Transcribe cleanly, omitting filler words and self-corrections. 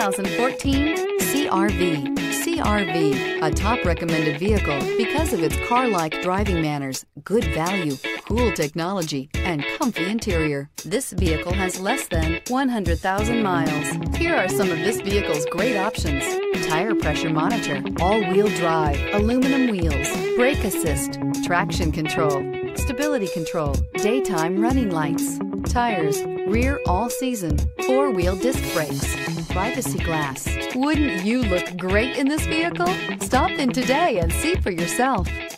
2014 CR-V. CR-V, a top recommended vehicle because of its car-like driving manners, good value, cool technology, and comfy interior. This vehicle has less than 100,000 miles. Here are some of this vehicle's great options: tire pressure monitor, all-wheel drive, aluminum wheels, brake assist, traction control, stability control, daytime running lights, tires, rear all-season, four-wheel disc brakes, privacy glass. Wouldn't you look great in this vehicle? Stop in today and see for yourself.